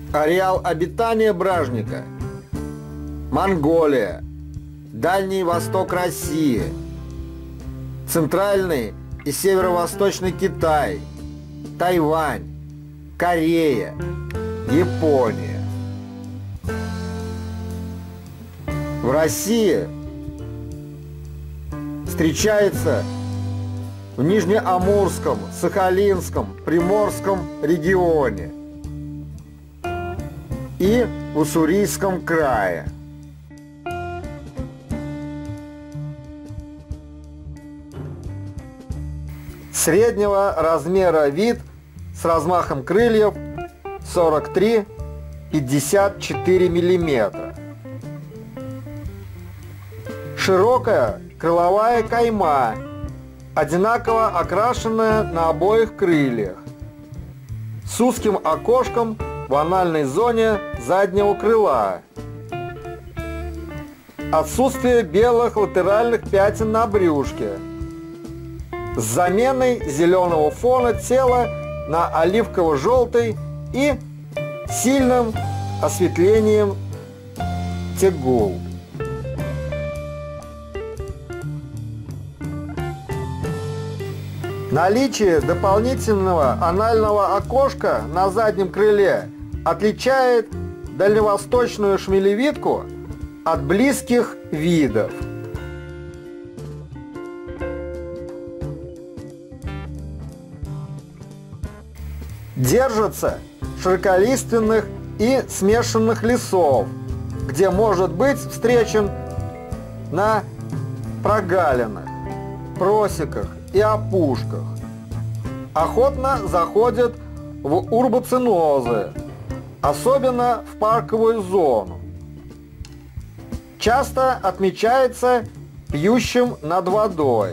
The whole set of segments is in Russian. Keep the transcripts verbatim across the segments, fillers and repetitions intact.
Ареал обитания бражника: Монголия, Дальний Восток России, Центральный и Северо-Восточный Китай, Тайвань, Корея, Япония. В России встречается в Нижнеамурском, Сахалинском, Приморском регионе и в Уссурийском крае. Среднего размера вид с размахом крыльев сорок три — пятьдесят четыре миллиметра. Широкая крыловая кайма, одинаково окрашенная на обоих крыльях, с узким окошком в анальной зоне заднего крыла. Отсутствие белых латеральных пятен на брюшке, с заменой зеленого фона тела на оливково-желтый и сильным осветлением тегул. Наличие дополнительного анального окошка на заднем крыле отличает дальневосточную шмелевидку от близких видов. Держатся широколиственных и смешанных лесов, где может быть встречен на прогалинах, просеках и опушках. Охотно заходят в урбоценозы, особенно в парковую зону. Часто отмечается пьющим над водой.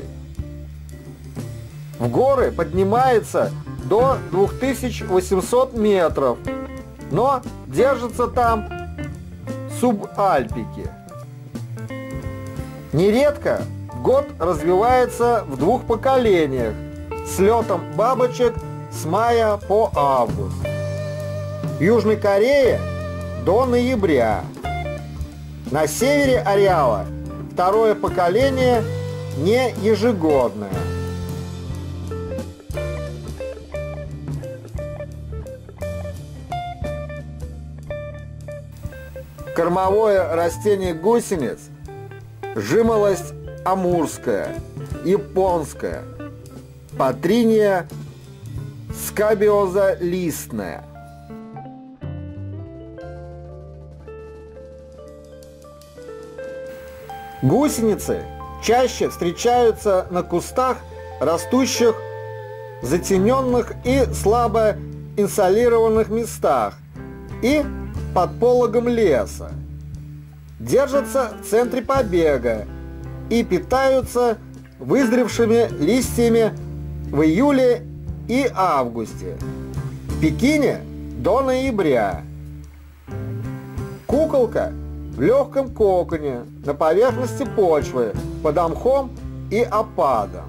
В горы поднимается до двух тысяч восьмисот метров, но держатся там субальпики. Нередко год развивается в двух поколениях с летом бабочек с мая по август. В Южной Корее до ноября. На севере ареала второе поколение не ежегодное. Кормовое растение гусениц – жимолость амурская, японская, Патриния скабиозолистная. Гусеницы чаще встречаются на кустах, растущих в затененных и слабо инсолированных местах и под пологом леса. Держатся в центре побега и питаются вызревшими листьями в июле и августе. В Пекине до ноября. Куколка в легком коконе на поверхности почвы под мхом и опадом.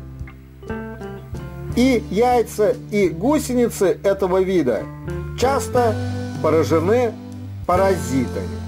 И яйца, и гусеницы этого вида часто поражены паразитами.